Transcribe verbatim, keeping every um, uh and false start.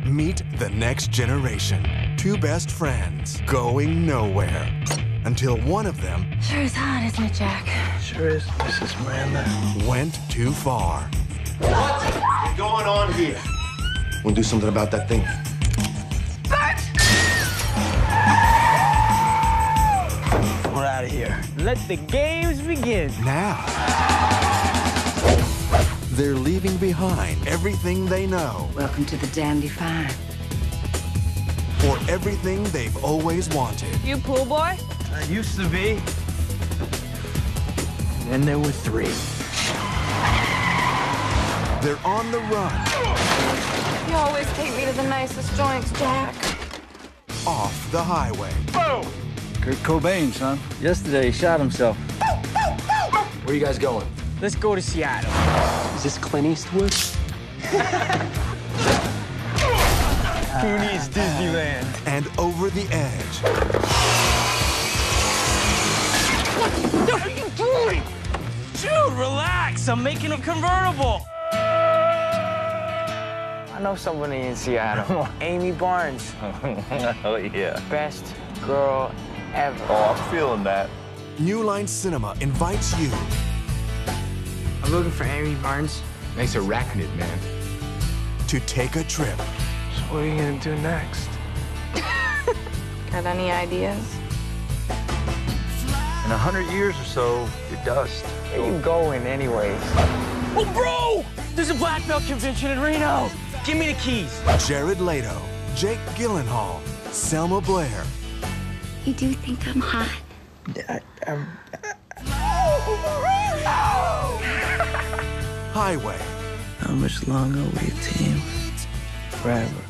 Meet the next generation. Two best friends going nowhere. Until one of them... Sure is hot, isn't it, Jack? Sure is, Missus Miranda. ...went too far. What is going on here? We'll do something about that thing. Bert! We're out of here. Let the games begin. Now, they're leaving behind everything they know. Welcome to the Dandy Five. For everything they've always wanted. You pool boy? I used to be. And then there were three. They're on the run. You always take me to the nicest joints, Jack. Off the highway. Boom! Kurt Cobain, son. Yesterday, he shot himself. Where are you guys going? Let's go to Seattle. Is this Clint Eastwood? Who needs Disneyland? And over the edge. What are you doing? Dude, relax. I'm making a convertible. I know somebody in Seattle. Amy Barnes. Oh, yeah. Best girl ever. Oh, I'm feeling that. New Line Cinema invites you I'm looking for Amy Barnes. Nice arachnid, man. to take a trip. So what are you gonna do next? Got any ideas? In a hundred years or so, you're dust. Where you going anyways? Oh, bro! There's a black belt convention in Reno. Give me the keys. Jared Leto, Jake Gyllenhaal, Selma Blair. You do think I'm hot? I, I'm... Highway. How much longer will you team? Forever.